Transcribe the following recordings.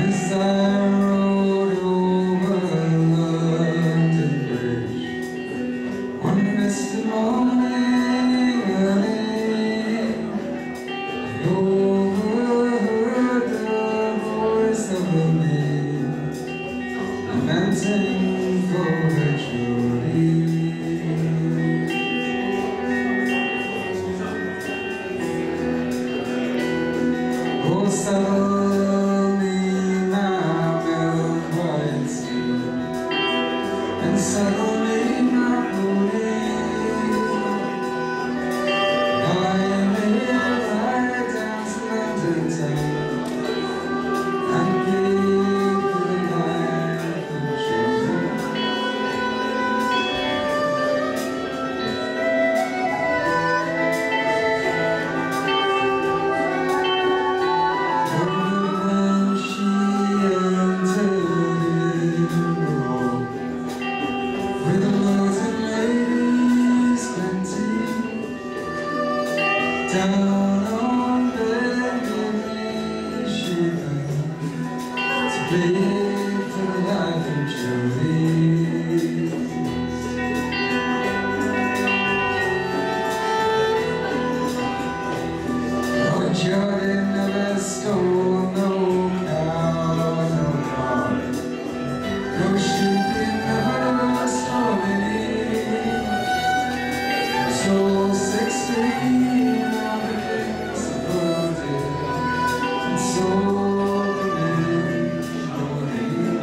As I rode over London Bridge one misty morning early, I overheard the voice of a maid lamenting for her Julie. Oh, settle me now, meadow quiet sea, and settle me my pony. I may ride down to London town and give to the life of children. When she entered in the hall, with the lords and ladies plenty, down on bended knees she fell to beg for the life of Julie. Oh, Julie never stole no cow, no hog, no sheep in the herd, stole any. So 16 of the things voted, and so committed Julie.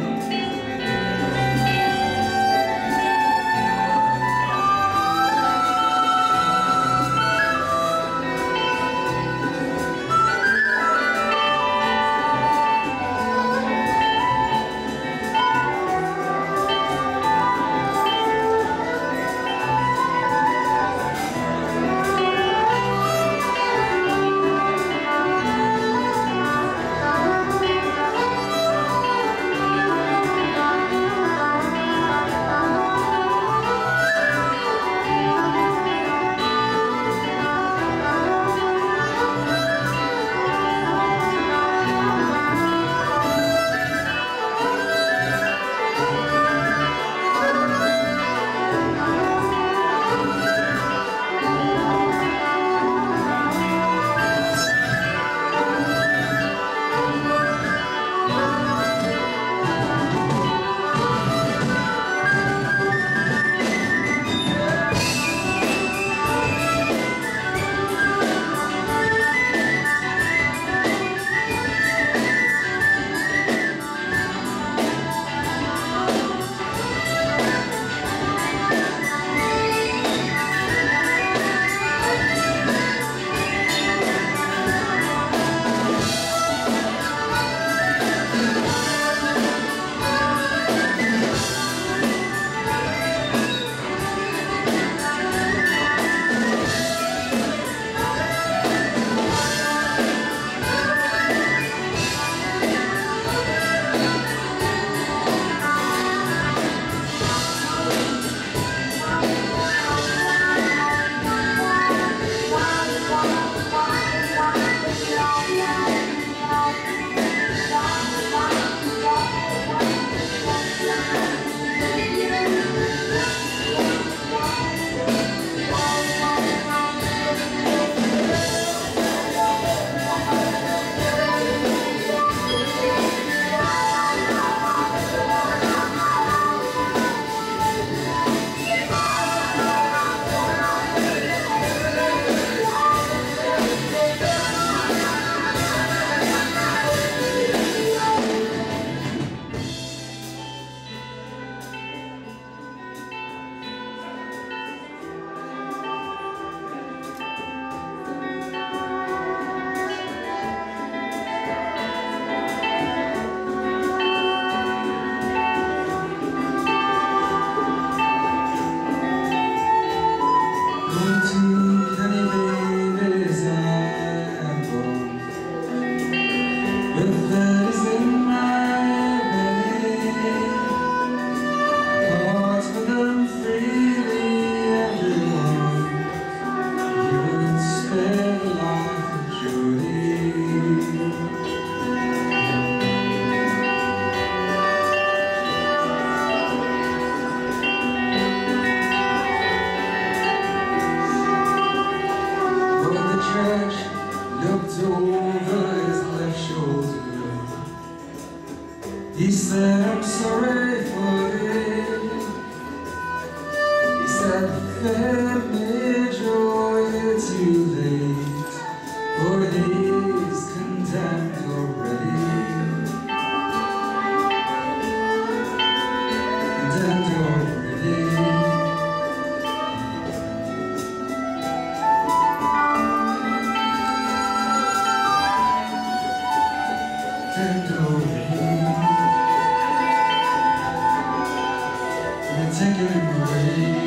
He said, I'm sorry for this. He said, family joy, it's too late, for he's condemned already. Condemned already. Condemned already. Take it away.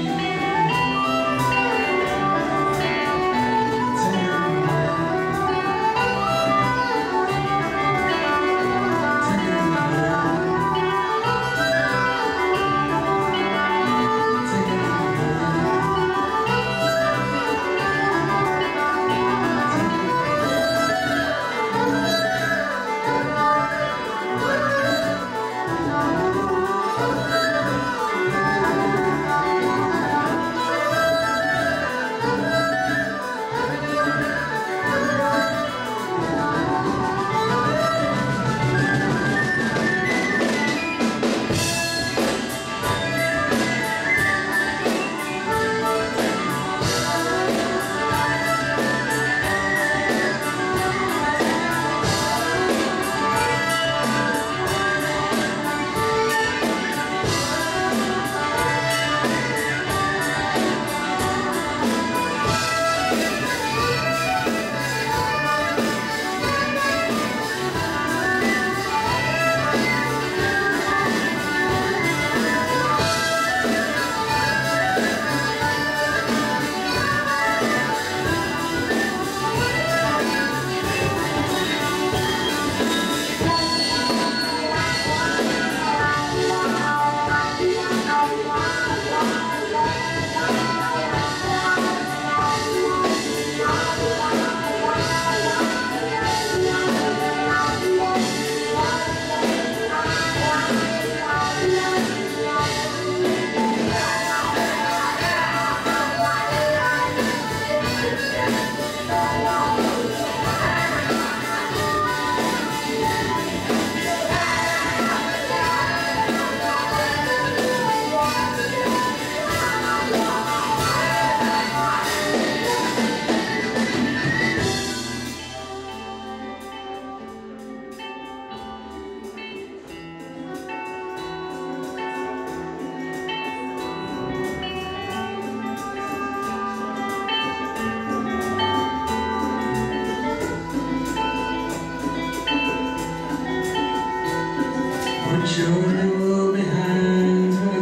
Put your door behind the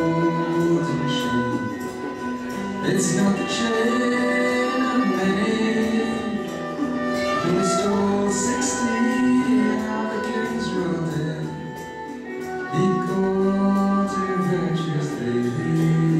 golden chain. It's not the chain of many. He stole 60 now the king's rode in. He called to virtuous lady.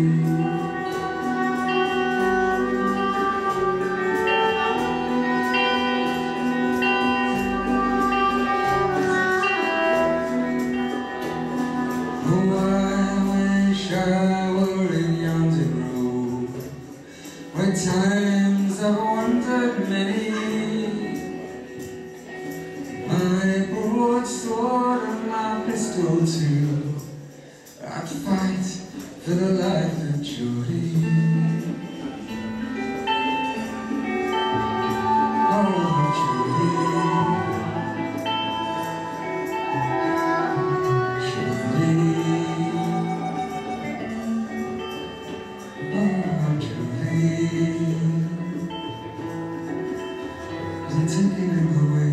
I were in yonder grove, where times I've wandered many. My broadsword and my pistol too, I'd fight for the life of Jody. Oh, Jody. Taking him away.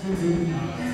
Mm-hmm.